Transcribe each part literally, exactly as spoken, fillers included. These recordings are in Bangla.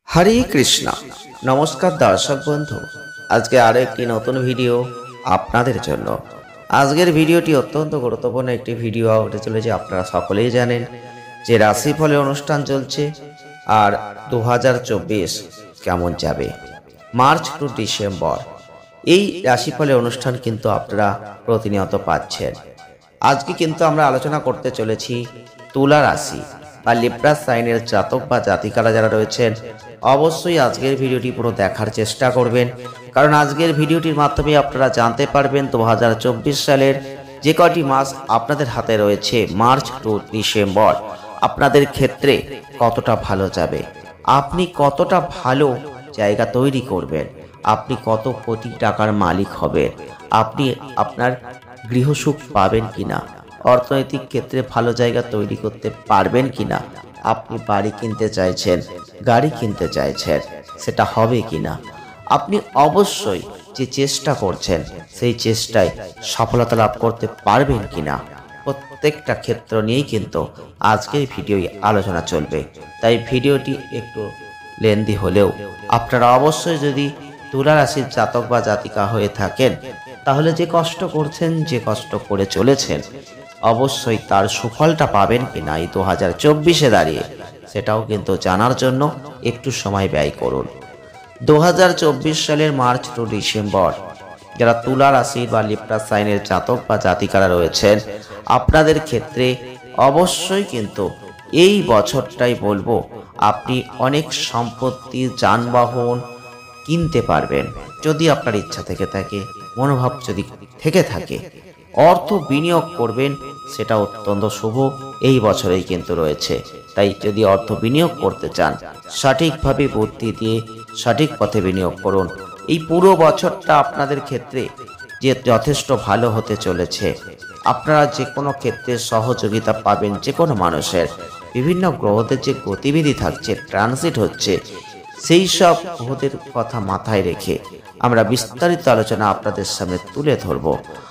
হরে কৃষ্ণ। নমস্কার দর্শক বন্ধু, আজকে আরো একটি নতুন ভিডিও আপনাদের জন্য। আজকের ভিডিওটি অত্যন্ত গুরুত্বপূর্ণ একটি ভিডিও হতে চলেছে। আপনারা সকলেই জানেন যে রাশিফলে অনুষ্ঠান চলছে, আর দু হাজার চব্বিশ কেমন যাবে মার্চ টু ডিসেম্বর এই রাশিফলে অনুষ্ঠান কিন্তু আপনারা প্রতিনিয়ত পাচ্ছেন। আজকে কিন্তু আমরা আলোচনা করতে চলেছি তুলা রাশি বা লিব্রা সাইনের জাতক বা জাতিকারা যারা রয়েছেন, অবশ্যই আজকের ভিডিওটি পুরো দেখার চেষ্টা করবেন, কারণ আজকের ভিডিওটির মাধ্যমে আপনারা জানতে পারবেন দু হাজার চব্বিশ সালের যে কয়টি মাস আপনাদের হাতে রয়েছে মার্চ টু ডিসেম্বর আপনাদের ক্ষেত্রে কতটা ভালো যাবে, আপনি কতটা ভালো জায়গা তৈরি করবেন, আপনি কত কোটি টাকার মালিক হবেন, আপনি আপনার গৃহসুখ পাবেন কিনা, অর্থনৈতিক ক্ষেত্রে ভালো জায়গা তৈরি করতে পারবেন কিনা, আপনি বাড়ি কিনতে চাইছেন, গাড়ি কিনতে চাইছেন, সেটা হবে কিনা, আপনি অবশ্যই যে চেষ্টা করছেন সেই চেষ্টায় সফলতা লাভ করতে পারবেন কিনা, প্রত্যেকটা ক্ষেত্র নিয়েই কিন্তু আজকের ভিডিওয় আলোচনা চলবে। তাই ভিডিওটি একটু লেন্দি হলেও আপনারা অবশ্যই যদি তুলা রাশির জাতক বা জাতিকা হয়ে থাকেন, তাহলে যে কষ্ট করছেন, যে কষ্ট করে চলেছেন, অবশ্যই তার সুফলটা পাবেন কিনা এই দু হাজার চব্বিশে দাঁড়িয়ে, সেটাও কিন্তু জানার জন্য একটু সময় ব্যয় করুন। দু হাজার চব্বিশ সালের মার্চ টু ডিসেম্বর যারা তুলা রাশি বা লিব্রা সাইনের জাতক বা জাতিকারা রয়েছেন, আপনাদের ক্ষেত্রে অবশ্যই কিন্তু এই বছরটাই বলবো আপনি অনেক সম্পত্তি, যানবাহন কিনতে পারবেন যদি আপনার ইচ্ছা থেকে থাকে, মনোভাব যদি থেকে থাকে, অর্থ বিনিয়োগ করবেন, সেটা অত্যন্ত শুভ এই বছরেই কিন্তু রয়েছে। তাই যদি অর্থ বিনিয়োগ করতে চান, সঠিকভাবে বুদ্ধি দিয়ে সঠিক পথে বিনিয়োগ করুন। এই পুরো বছরটা আপনাদের ক্ষেত্রে যে যথেষ্ট ভালো হতে চলেছে। আপনারা যে কোনো ক্ষেত্রে সহযোগিতা পাবেন যে কোনো মানুষের। বিভিন্ন গ্রহদের যে গতিবিধি থাকছে, ট্রানজিট হচ্ছে, সেই সব গ্রহদের কথা মাথায় রেখে আমরা বিস্তারিত আলোচনা আপনাদের সামনে তুলে ধরব।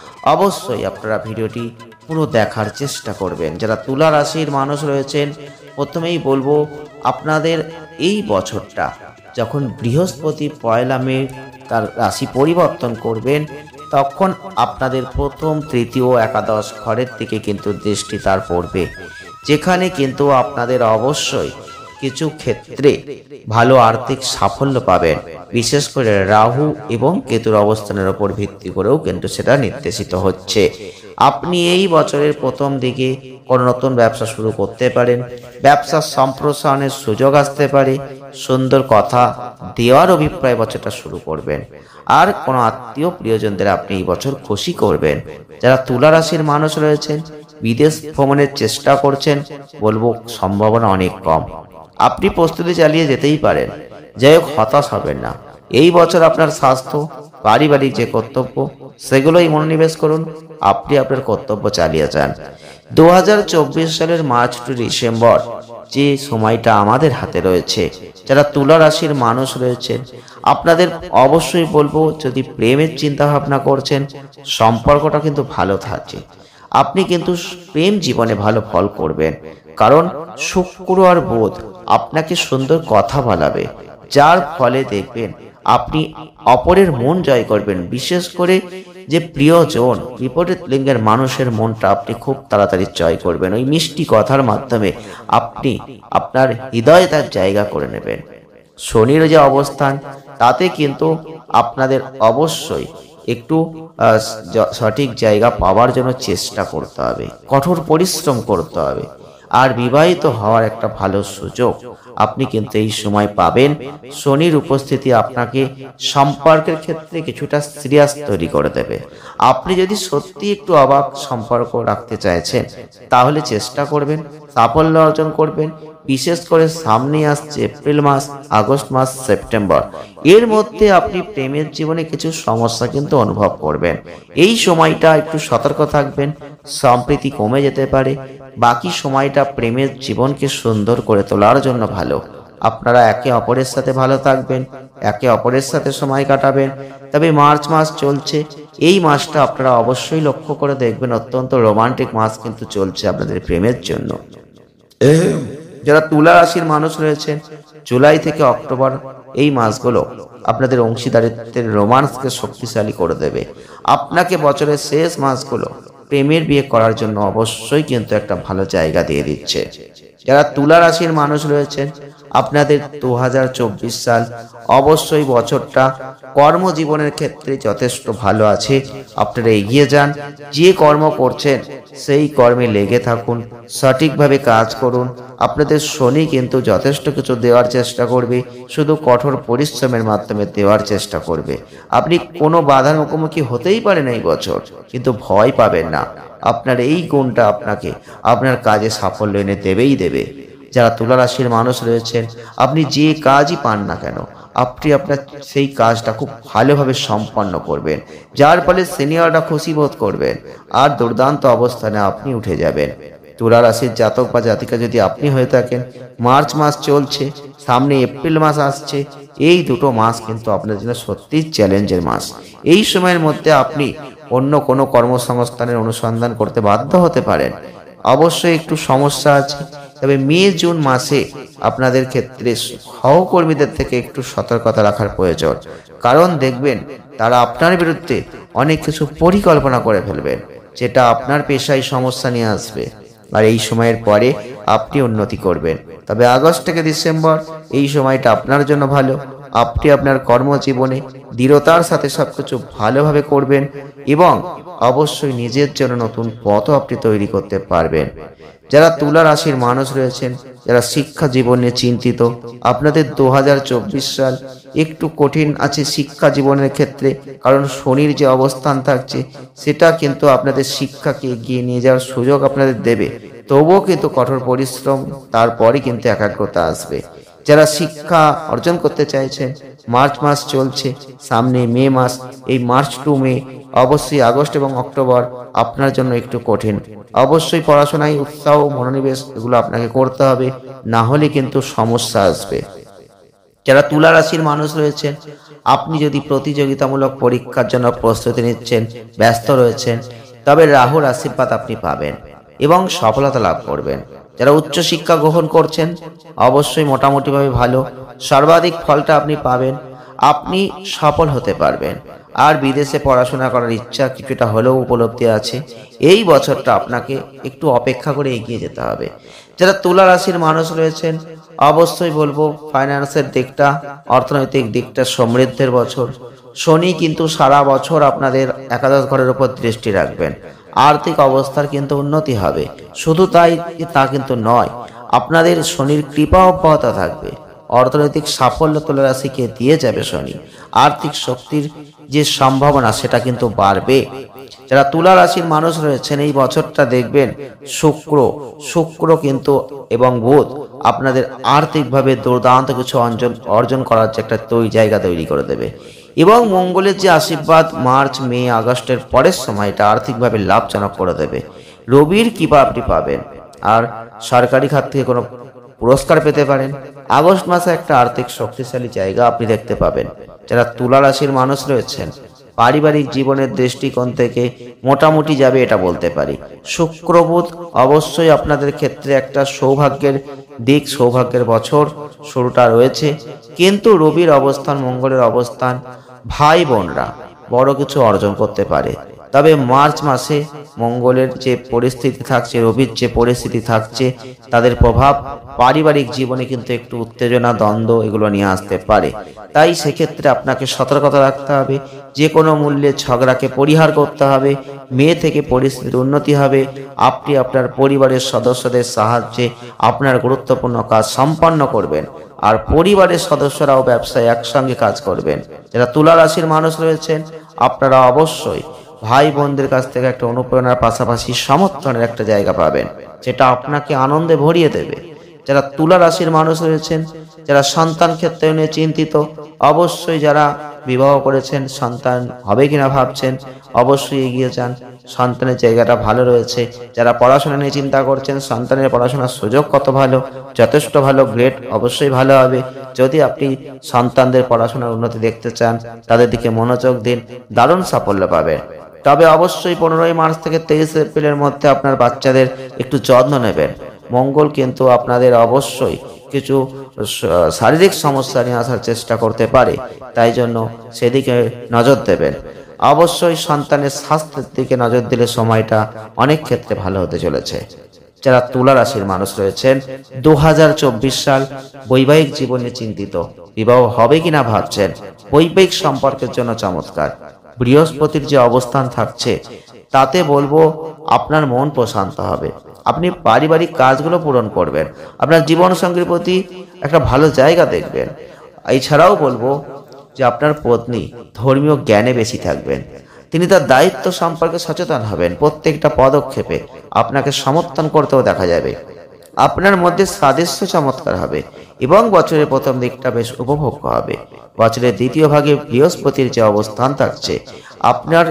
অবশ্যই আপনারা ভিডিওটি পুরো দেখার চেষ্টা করবেন। যারা তুলা রাশির মানুষ রয়েছেন, প্রথমেই বলবো আপনাদের এই বছরটা যখন বৃহস্পতি পয়লা মে তার রাশি পরিবর্তন করবেন, তখন আপনাদের প্রথম, তৃতীয়, একাদশ ঘরের দিকে কিন্তু দৃষ্টি তার পড়বে, যেখানে কিন্তু আপনাদের অবশ্যই কিছু ক্ষেত্রে ভালো আর্থিক সাফল্য পাবেন। বিশেষ করে রাহু এবং কেতুর অবস্থানের উপর ভিত্তি করেও কিন্তু সেটা নির্দেশিত হচ্ছে। আপনি এই বছরের প্রথম দিকে কোনো নতুন ব্যবসা শুরু করতে পারেন, ব্যবসার সম্প্রসারণের সুযোগ আসতে পারে, সুন্দর কথা দেওয়ার অভিপ্রায় বছরটা শুরু করবেন, আর কোনো আত্মীয় প্রিয়জনদের আপনি এই বছর খুশি করবেন। যারা তুলা রাশির মানুষ রয়েছেন, বিদেশ ভ্রমণের চেষ্টা করছেন, বলবো সম্ভাবনা অনেক কম। আপনি প্রস্তুতি চালিয়ে যেতেই পারেন, যাই হোক হতাশ হবেন না। এই বছর আপনার স্বাস্থ্য, পারিবারিক যে কর্তব্য, সেগুলোই মনোনিবেশ করুন, আপনি আপনার কর্তব্য চালিয়ে যান। দু হাজার চব্বিশ সালের মার্চ টু ডিসেম্বর যে সময়টা আমাদের হাতে রয়েছে, যারা তুলা রাশির মানুষ রয়েছেন, আপনাদের অবশ্যই বলবো যদি প্রেমের চিন্তা ভাবনা করছেন, সম্পর্কটা কিন্তু ভালো থাকছে। আপনি কিন্তু প্রেম জীবনে ভালো ফল করবেন, কারণ শুক্র আর বুধ আপনাকে সুন্দর কথা বলাবে, যার ফলে দেখবেন আপনি অপরের মন জয় করবেন। বিশেষ করে যে প্রিয়জন, বিপরীত লিঙ্গের মানুষের মনটা আপনি খুব তাড়াতাড়ি জয় করবেন। ওই মিষ্টি কথার মাধ্যমে আপনি আপনার হৃদয়ে তার জায়গা করে নেবেন। শনির যে অবস্থান, তাতে কিন্তু আপনাদের অবশ্যই একটু সঠিক জায়গা পাওয়ার জন্য চেষ্টা করতে হবে, কঠোর পরিশ্রম করতে হবে। আর বিবাহিত হওয়ার একটা ভালো সুযোগ আপনি কিন্তু এই সময় পাবেন। শনির উপস্থিতি আপনাকে সম্পর্কের ক্ষেত্রে কিছুটা সিরিয়াস তৈরি করে দেবে। আপনি যদি সত্যি একটু অবাক সম্পর্ক রাখতে চাইছেন, তাহলে চেষ্টা করবেন, সাফল্য অর্জন করবেন। বিশেষ করে সামনে আসছে এপ্রিল মাস, আগস্ট মাস, সেপ্টেম্বর, এর মধ্যে আপনি প্রেমের জীবনে কিছু সমস্যা কিন্তু অনুভব করবেন। এই সময়টা একটু সতর্ক থাকবেন, সম্প্রীতি কমে যেতে পারে। বাকি সময়টা প্রেমের জীবনকে সুন্দর করে তোলার জন্য ভালো। আপনারা একে অপরের সাথে ভালো থাকবেন, একে অপরের সাথে সময় কাটাবেন। তবে মার্চ মাস চলছে, এই মাসটা আপনারা অবশ্যই লক্ষ্য করে দেখবেন, অত্যন্ত রোমান্টিক মাস কিন্তু চলছে আপনাদের প্রেমের জন্য। যারা তুলা রাশির মানুষ রয়েছেন, জুলাই থেকে অক্টোবর এই মাসগুলো আপনাদের অংশীদারিত্বের রোমান্সকে শক্তিশালী করে দেবে। আপনাকে বছরের শেষ মাসগুলো প্রেমের বিয়ে করার জন্য অবশ্যই কিন্তু একটা ভালো জায়গা দিয়ে দিচ্ছে। যারা তুলা রাশির মানুষ রয়েছেন, আপনাদের দু হাজার চব্বিশ সাল অবশ্যই বছরটা কর্মজীবনের ক্ষেত্রে যথেষ্ট ভালো আছে। আপনারা এগিয়ে যান, যে কর্ম করছেন সেই কর্মে লেগে থাকুন, সঠিকভাবে কাজ করুন। আপনাদের শনি কিন্তু যথেষ্ট কিছু দেওয়ার চেষ্টা করবে, শুধু কঠোর পরিশ্রমের মাধ্যমে দেওয়ার চেষ্টা করবে। আপনি কোনো বাধার মুখোমুখি হতেই পারেন এই বছর, কিন্তু ভয় পাবেন না। আপনার এই গুণটা আপনাকে আপনার কাজে সাফল্য এনে দেবেই দেবে। যারা তুলা রাশির মানুষ রয়েছেন, আপনি যে কাজই পান না কেন, আপনি আপনার সেই কাজটা খুব ভালোভাবে সম্পন্ন করবেন, যার ফলে সিনিয়ররা খুশি বোধ করবেন আর দুর্দান্ত অবস্থানে আপনি উঠে যাবেন। তুলা রাশির জাতক বা জাতিকা যদি আপনি হয়ে থাকেন, মার্চ মাস চলছে, সামনে এপ্রিল মাস আসছে, এই দুটো মাস কিন্তু আপনার জন্য সত্যিই চ্যালেঞ্জের মাস। এই সময়ের মধ্যে আপনি অন্য কোনো কর্মসংস্থানের অনুসন্ধান করতে বাধ্য হতে পারেন। অবশ্যই একটু সমস্যা আছে, তবে মে জুন মাসে আপনাদের ক্ষেত্রে সহকর্মীদের থেকে একটু সতর্কতা রাখার প্রয়োজন, কারণ দেখবেন তারা আপনার বিরুদ্ধে অনেক কিছু পরিকল্পনা করে ফেলবেন, যেটা আপনার পেশায় সমস্যা নিয়ে আসবে। আর এই সময়ের পরে আপনি উন্নতি করবেন। তবে আগস্ট থেকে ডিসেম্বর এই সময়টা আপনার জন্য ভালো। আপনি আপনার কর্মজীবনে দৃঢ়তার সাথে সবকিছু ভালোভাবে করবেন এবং অবশ্যই নিজের জন্য নতুন পথ আপনি তৈরি করতে পারবেন। যারা তুলা রাশির মানুষ রয়েছেন, যারা শিক্ষা জীবনে চিন্তিত, আপনাদের দু হাজার চব্বিশ সাল একটু কঠিন আছে শিক্ষা জীবনের ক্ষেত্রে, কারণ শনির যে অবস্থান থাকছে সেটা কিন্তু আপনাদের শিক্ষাকে এগিয়ে নিয়ে যাওয়ার সুযোগ আপনাদের দেবে। তবুও কিন্তু কঠোর পরিশ্রম, তারপরই কিন্তু একাগ্রতা আসবে। যারা শিক্ষা অর্জন করতে চাইছেন, মার্চ মাস চলছে, সামনে মে মাস, এই মার্চ টু মে, অবশ্যই আগস্ট এবং অক্টোবর আপনার জন্য একটু কঠিন। অবশ্যই পড়াশোনায় উৎসাহ মনোনিবেশ এগুলো আপনাকে করতে হবে, না হলে কিন্তু সমস্যা আসবে। যারা তুলা রাশির মানুষ রয়েছেন, আপনি যদি প্রতিযোগিতামূলক পরীক্ষার জন্য প্রস্তুতি নিচ্ছেন, ব্যস্ত রয়েছেন, তবে রাহুর আশীর্বাদ আপনি পাবেন এবং সফলতা লাভ করবেন। যারা উচ্চশিক্ষা গ্রহণ করছেন, অবশ্যই মোটামুটিভাবে ভালো, সর্বাধিক ফলটা আপনি পাবেন, আপনি সফল হতে পারবেন। আর বিদেশে পড়াশোনা করার ইচ্ছা কিছুটা হলেও উপলব্ধি আছে। এই বছরটা আপনাকে একটু অপেক্ষা করে এগিয়ে যেতে হবে। যারা তুলা রাশির মানুষ রয়েছেন, অবশ্যই বলবো ফাইন্যান্সের দিকটা, অর্থনৈতিক দিকটা সমৃদ্ধের বছর। শনি কিন্তু সারা বছর আপনাদের একাদশ ঘরের উপর দৃষ্টি রাখবেন, আর্থিক অবস্থার কিন্তু উন্নতি হবে। শুধু তাই তা কিন্তু নয়, আপনাদের শনির কৃপা অব্যাহত থাকবে, অর্থনৈতিক সাফল্য তুলা রাশিকে দিয়ে যাবে শনি। আর্থিক শক্তির যে সম্ভাবনা সেটা কিন্তু বাড়বে। যারা তুলা রাশির মানুষ রয়েছেন, এই বছরটা দেখবেন শুক্র শুক্র কিন্তু এবং বুধ আপনাদের আর্থিকভাবে দুর্দান্ত কিছু অর্জন অর্জন করার যে একটা তৈরি জায়গা তৈরি করে দেবে এবং মঙ্গলের যে আশীর্বাদ মার্চ মে আগস্টের পরের সময়টা আর্থিকভাবে লাভজনক করে দেবে। রবির কৃপা আপনি পাবেন আর সরকারি খাত থেকে কোনো পুরস্কার পেতে পারেন। আগস্ট মাসে একটা আর্থিক শক্তিশালী জায়গা আপনি দেখতে পাবেন। যারা তুলা রাশির মানুষ রয়েছেন, পারিবারিক জীবনের দৃষ্টিকোণ থেকে মোটামুটি যাবে এটা বলতে পারি। শুক্র বুধ অবশ্যই আপনাদের ক্ষেত্রে একটা সৌভাগ্যের দিক, সৌভাগ্যের বছর শুরুটা রয়েছে, কিন্তু রবির অবস্থান, মঙ্গলের অবস্থান, ভাই বোনরা বড় কিছু অর্জন করতে পারে। তবে মার্চ মাসে মঙ্গলের যে পরিস্থিতি থাকছে, রবির যে পরিস্থিতি থাকছে, তাদের প্রভাব পারিবারিক জীবনে কিন্তু একটু উত্তেজনা, দ্বন্দ্ব এগুলো নিয়ে আসতে পারে। তাই সেক্ষেত্রে আপনাকে সতর্কতা রাখতে হবে, যে কোনো মূল্যে ঝগড়াকে পরিহার করতে হবে। মে থেকে পরিস্থিতির উন্নতি হবে, আপনি আপনার পরিবারের সদস্যদের সাহায্যে আপনার গুরুত্বপূর্ণ কাজ সম্পন্ন করবেন আর পরিবারের সদস্যরাও ব্যবসায় একসঙ্গে কাজ করবেন। যারা তুলা রাশির মানুষ রয়েছেন, আপনারা অবশ্যই ভাই বোনদের কাছ থেকে একটা অনুপ্রেরণার পাশাপাশি সমর্থনের একটা জায়গা পাবেন, যেটা আপনাকে আনন্দে ভরিয়ে দেবে। যারা তুলা রাশির মানুষ রয়েছেন, যারা সন্তান ক্ষেত্রে নিয়ে চিন্তিত, অবশ্যই যারা বিবাহ করেছেন, সন্তান হবে কিনা ভাবছেন, অবশ্যই এগিয়ে যান, সন্তানের জায়গাটা ভালো রয়েছে। যারা পড়াশোনা নিয়ে চিন্তা করছেন, সন্তানের পড়াশোনার সুযোগ কত ভালো, যথেষ্ট ভালো, গ্রেড অবশ্যই ভালো হবে। যদি আপনি সন্তানদের পড়াশোনার উন্নতি দেখতে চান, তাদের দিকে মনোযোগ দিন, দারুণ সাফল্য পাবেন। তবে অবশ্যই পনেরোই মার্চ থেকে তেইশ এপ্রিলের মধ্যে আপনার বাচ্চাদের একটু যত্ন নেবেন। মঙ্গল কিন্তু আপনাদের অবশ্যই কিছু শারীরিক সমস্যা নিয়ে আসার চেষ্টা করতে পারে, তাই জন্য সেদিকে নজর দেবেন। অবশ্যই সন্তানের স্বাস্থ্যের দিকে নজর দিলে সময়টা অনেক ক্ষেত্রে ভালো হতে চলেছে। যারা তুলা রাশির মানুষ রয়েছেন, দু হাজার চব্বিশ সাল বৈবাহিক জীবনে চিন্তিত, বিবাহ হবে কিনা ভাবছেন, বৈবাহিক সম্পর্কের জন্য চমৎকার। বৃহস্পতির যে অবস্থান থাকছে তাতে বলবো আপনার মন প্রশান্ত হবে, আপনি পারিবারিক কাজগুলো পূরণ করবেন, আপনার জীবনসঙ্গীর প্রতি একটা ভালো জায়গা দেখবেন। এছাড়াও বলবো যে আপনার পত্নী ধর্মীয় জ্ঞানে বেশি থাকবেন, তিনি তার দায়িত্ব সম্পর্কে সচেতন হবেন, প্রত্যেকটা পদক্ষেপে আপনাকে সমর্থন করতেও দেখা যাবে। আপনার মধ্যে সাদৃশ্য চমৎকার হবে এবং বছরের প্রথম দিকটা বেশ উপভোগ্য হবে। বছরের দ্বিতীয় ভাগে বৃহস্পতির যে অবস্থান থাকছে, আপনার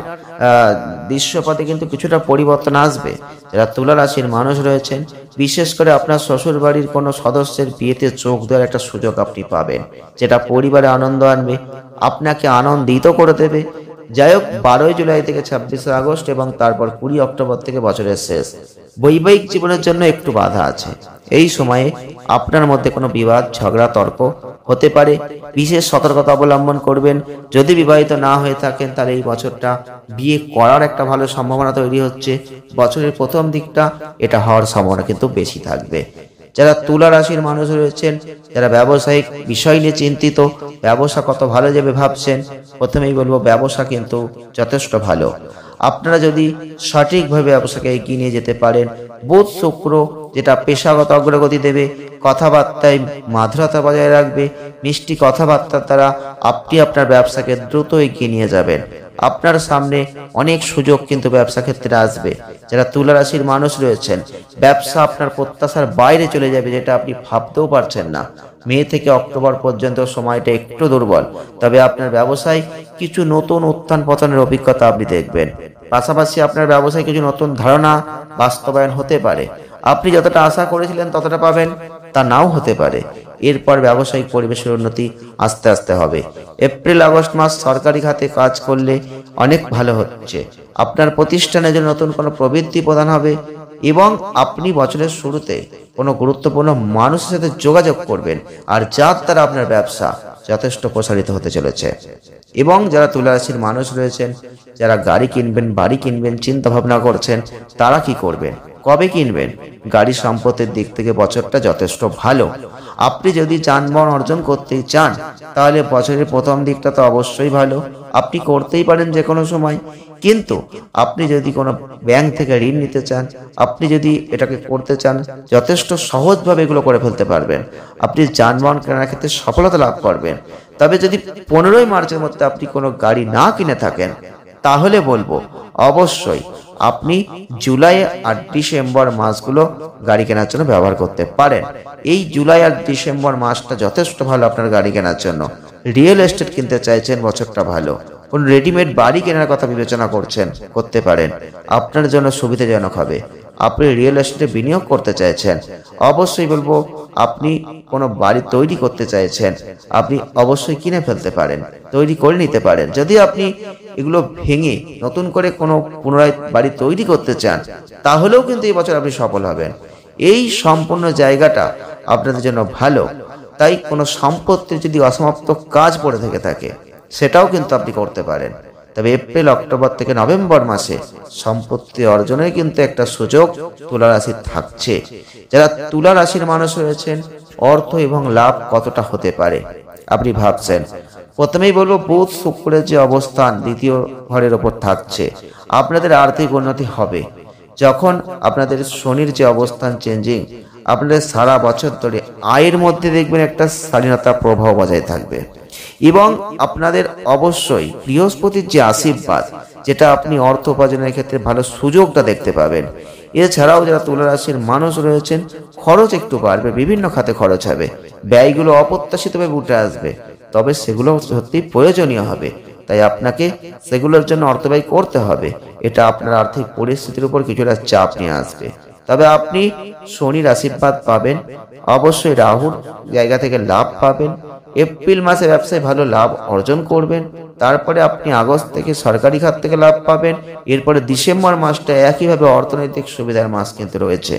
দৃশ্যপথে কিন্তু কিছুটা পরিবর্তন আসবে। যারা তুলা রাশির মানুষ রয়েছেন, বিশেষ করে আপনার শ্বশুর বাড়ির কোনো সদস্যের বিয়েতে যোগ দেওয়ার একটা সুযোগ আপনি পাবেন, যেটা পরিবারে আনন্দ আনবে, আপনাকে আনন্দিত করে দেবে। যাই হোক, বারোই জুলাই থেকে ছাব্বিশে আগস্ট এবং তারপর কুড়ি অক্টোবর থেকে বছরের শেষ। বৈবাহিক জীবনের জন্য একটু বাধা আছে। এই সময়ে আপনার মধ্যে কোনো বিবাদ, ঝগড়া, তর্ক হতে পারে, বিশেষ সতর্কতা অবলম্বন করবেন। যদি বিবাহিত না হয়ে থাকেন তাহলে এই বছরটা বিয়ে করার একটা ভালো সম্ভাবনা তৈরি হচ্ছে। বছরের প্রথম দিকটা এটা হওয়ার সম্ভাবনা কিন্তু বেশি থাকবে। যারা তুলা রাশির মানুষ রয়েছেন, যারা ব্যবসায়িক বিষয় নিয়ে চিন্তিত, ব্যবসা কত ভালো যাবে ভাবছেন, প্রথমেই বলবো ব্যবসা কিন্তু যথেষ্ট ভালো। আপনারা যদি সঠিকভাবে ব্যবসাকে এগিয়ে নিয়ে যেতে পারেন, বুধ শুক্র যেটা পেশাগত অগ্রগতি দেবে, কথাবার্তায় মাধুরতা বজায় রাখবে, মিষ্টি কথাবার্তার দ্বারা আপনি আপনার ব্যবসাকে দ্রুত এগিয়ে নিয়ে যাবেন। আপনার সামনে অনেক সুযোগ কিন্তু ব্যবসা ক্ষেত্রে আসবে। যারা তুলা রাশির মানুষ রয়েছেন, ব্যবসা আপনার প্রত্যাশার বাইরে চলে যাবে, যেটা আপনি ভাবতেও পারছেন না। মে থেকে অক্টোবর পর্যন্ত সময়টা একটু দুর্বল, তবে আপনার ব্যবসায় কিছু নতুন উত্থান পতনের অভিজ্ঞতা আপনি দেখবেন। পাশাপাশি আপনার ব্যবসায় কিছু নতুন ধারণা বাস্তবায়ন হতে পারে। আপনি যতটা আশা করেছিলেন ততটা পাবেন, তা নাও হতে পারে। এরপর ব্যবসায়িক পরিবেশের উন্নতি আস্তে আস্তে হবে। এপ্রিল আগস্ট মাস সরকারি খাতে কাজ করলে অনেক ভালো হচ্ছে। আপনার প্রতিষ্ঠানে যে নতুন কোনো প্রবৃত্তি প্রদান হবে এবং আপনি বছরের শুরুতে কোনো গুরুত্বপূর্ণ মানুষের সাথে যোগাযোগ করবেন, আর যার দ্বারা আপনার ব্যবসা যথেষ্ট প্রসারিত হতে চলেছে। এবং যারা তুলা রাশির মানুষ রয়েছেন, যারা গাড়ি কিনবেন, বাড়ি কিনবেন চিন্তা ভাবনা করছেন, তারা কি করবেন, কবে কিনবেন? গাড়ি সম্পত্তির দিক থেকে বছরটা যথেষ্ট ভালো। আপনি যদি যানবাহন অর্জন করতে চান তাহলে বছরের প্রথম দিকটা তো অবশ্যই ভালো, আপনি করতেই পারেন যে কোনো সময়। কিন্তু আপনি যদি কোনো ব্যাংক থেকে ঋণ নিতে চান, আপনি যদি এটাকে করতে চান, যথেষ্ট সহজভাবে এগুলো করে ফেলতে পারবেন। আপনি যানবাহন কেনার ক্ষেত্রে সফলতা লাভ করবেন। তবে যদি পনেরোই মার্চের মধ্যে আপনি কোনো গাড়ি না কিনে থাকেন, তাহলে বলবো অবশ্যই আপনি জুলাই আর ডিসেম্বর মাসগুলো গাড়ি কেনার জন্য ব্যবহার করতে পারেন। এই জুলাই আর ডিসেম্বর মাসটা যথেষ্ট ভালো আপনার গাড়ি কেনার জন্য। রিয়েল এস্টেট কিনতে চাইছেন, বছরটা ভালো। কোন রেডিমেড বাড়ি কেনার কথা বিবেচনা করছেন, করতে পারেন, আপনার জন্য সুবিধাজনক হবে। আপনি রিয়েল এস্টেটে বিনিয়োগ করতে চাইছেন, অবশ্যই বলবো আপনি কোনো বাড়ি তৈরি করতে চাইছেন, আপনি অবশ্যই কিনে ফেলতে পারেন, তৈরি করে নিতে পারেন। যদি আপনি এগুলো ভেঙে নতুন করে কোনো পুনরায় বাড়ি তৈরি করতে চান, তাহলেও কিন্তু এই বছর আপনি সফল হবেন। এই সম্পূর্ণ জায়গাটা আপনাদের জন্য ভালো। তাই কোনো সম্পত্তির যদি অসমাপ্ত কাজ পড়ে থেকে থাকে, সেটাও কিন্তু আপনি করতে পারেন। তবে এপ্রিল অক্টোবর থেকে নভেম্বর মাসে সম্পত্তি অর্জনের কিন্তু একটা সুযোগ তুলা রাশির থাকছে। যারা তুলা রাশির মানুষ রয়েছেন, অর্থ এবং লাভ কতটা হতে পারে আপনি ভাবছেন। প্রথমেই বলবো, বুধ শুক্রের যে অবস্থান দ্বিতীয় ঘরের ওপর থাকছে, আপনাদের আর্থিক উন্নতি হবে। যখন আপনাদের শনির যে অবস্থান চেঞ্জিং, আপনাদের সারা বছর ধরে আয়ের মধ্যে দেখবেন একটা স্বাধীনতা প্রভাব বজায় থাকবে। এবং আপনাদের অবশ্যই বৃহস্পতির যে আশীর্বাদ, যেটা আপনি অর্থ উপার্জনের ক্ষেত্রে ভালো সুযোগটা দেখতে পাবেন। এছাড়াও যারা তুলা রাশির মানুষ রয়েছেন, খরচ একটু বাড়বে, বিভিন্ন খাতে খরচ হবে, ব্যয়গুলো অপ্রত্যাশিতভাবে উঠে আসবে, তবে সেগুলো সত্যি প্রয়োজনীয় হবে। তাই আপনাকে সেগুলোর জন্য অর্থ ব্যয় করতে হবে। এটা আপনার আর্থিক পরিস্থিতির উপর কিছুটা চাপ নিয়ে আসবে। তবে আপনি শনির আশীর্বাদ পাবেন, অবশ্যই রাহুর জায়গা থেকে লাভ পাবেন। এপ্রিল মাসে ব্যবসায় ভালো লাভ অর্জন করবেন। তারপরে আপনি আগস্ট থেকে সরকারি খাত থেকে লাভ পাবেন। এরপরে ডিসেম্বর মাসটা একইভাবে অর্থনৈতিক সুবিধার মাস কিন্তু রয়েছে।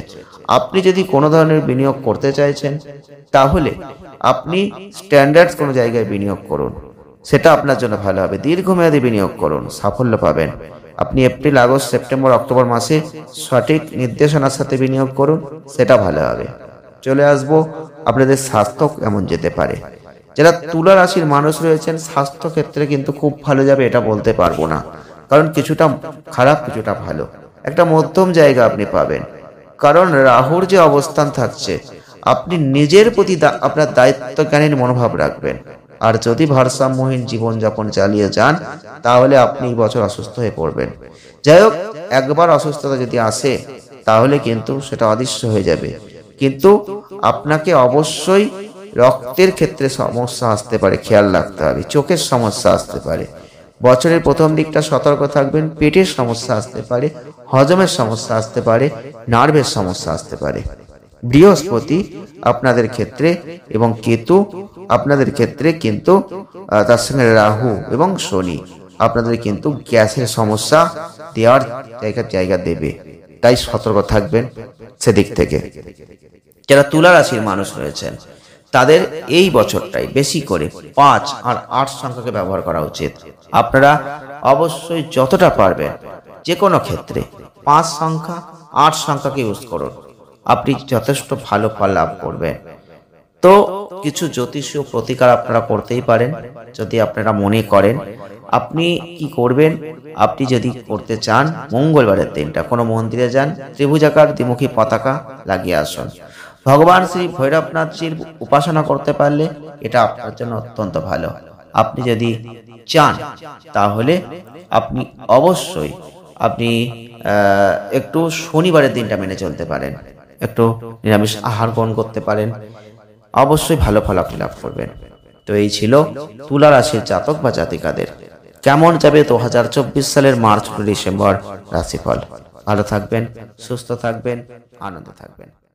আপনি যদি কোনো ধরনের বিনিয়োগ করতে চাইছেন তাহলে আপনি স্ট্যান্ডার্ড কোনো জায়গায় বিনিয়োগ করুন, সেটা আপনার জন্য ভালো হবে। দীর্ঘমেয়াদী বিনিয়োগ করুন, সাফল্য পাবেন। আপনি এপ্রিল, আগস্ট, সেপ্টেম্বর, অক্টোবর মাসে সঠিক নির্দেশনার সাথে বিনিয়োগ করুন, সেটা ভালো হবে। চলে আসবো আপনাদের স্বাস্থ্য কেমন যেতে পারে। যারা তুলা রাশির মানুষ রয়েছেন, স্বাস্থ্য ক্ষেত্রে কিন্তু খুব ভালো যাবে এটা বলতে পারবো না, কারণ কিছুটা খারাপ কিছুটা ভালো, একটা মধ্যম জায়গা আপনি পাবেন। কারণ রাহুর যে অবস্থান থাকছে, আপনি নিজের প্রতি আপনার দায়িত্ব জ্ঞানের মনোভাব রাখবেন। আর যদি ভারসাম্যহীন জীবনযাপন চালিয়ে যান তাহলে আপনি এই বছর অসুস্থ হয়ে পড়বেন। যাই হোক, একবার অসুস্থতা যদি আসে তাহলে কিন্তু সেটা অদৃশ্য হয়ে যাবে। কিন্তু আপনাকে অবশ্যই রক্তের ক্ষেত্রে সমস্যা আসতে পারে, খেয়াল রাখতে হবে। চোখের সমস্যা আসতে পারে, বছরের প্রথম দিকটা সতর্ক থাকবেন। পেটের সমস্যা আসতে পারে, হজমের সমস্যা আসতে পারে, নার্ভের সমস্যা আসতে পারে। বৃহস্পতি আপনাদের ক্ষেত্রে এবং কেতু আপনাদের ক্ষেত্রে কিন্তু তার সঙ্গে রাহু এবং শনি আপনাদের কিন্তু গ্যাসের সমস্যা দেওয়ার জায়গা জায়গা দেবে, তাই সতর্ক থাকবেন সেদিক থেকে। যারা তুলা রাশির মানুষ রয়েছেন তাদের এই বছরটাই বেশি করে পাঁচ আর আট সংখ্যাকে ব্যবহার করা উচিত। আপনারা অবশ্যই যতটা পারবেন যে কোনো ক্ষেত্রে পাঁচ সংখ্যা আট সংখ্যাকে ইউজ করুন, আপনি যথেষ্ট ভালো ফল লাভ করবেন। তো কিছু জ্যোতিষীয় প্রতিকার আপনারা করতেই পারেন যদি আপনারা মনে করেন। আপনি কি করবেন, আপনি যদি করতে চান মঙ্গলবারের দিনটা কোনো মন্দিরে যান, ত্রিভুজাকার দ্বিমুখী পতাকা লাগিয়ে আসুন। ভগবান শ্রী ভৈরবনাথজির উপাসনা করতে পারলে এটা আপনার জন্য অত্যন্ত ভালো। আপনি যদি চান তাহলে আপনি অবশ্যই আপনি একটু শনিবারের দিনটা মেনে চলতে পারেন, একটু নিরামিষ আহার গ্রহণ করতে পারেন, অবশ্যই ভালো ফল আপনি লাভ করবেন। তো এই ছিল তুলা রাশির জাতক বা জাতিকাদের কেমন যাবে দু হাজার চব্বিশ সালের মার্চ ডিসেম্বর রাশিফল। ভালো থাকবেন, সুস্থ থাকবেন, আনন্দে থাকবেন।